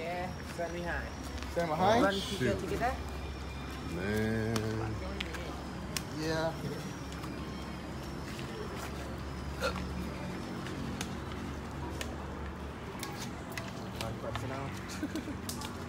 Yeah, stand behind. Stand behind? Run ticket that? Man. Yeah. One person out.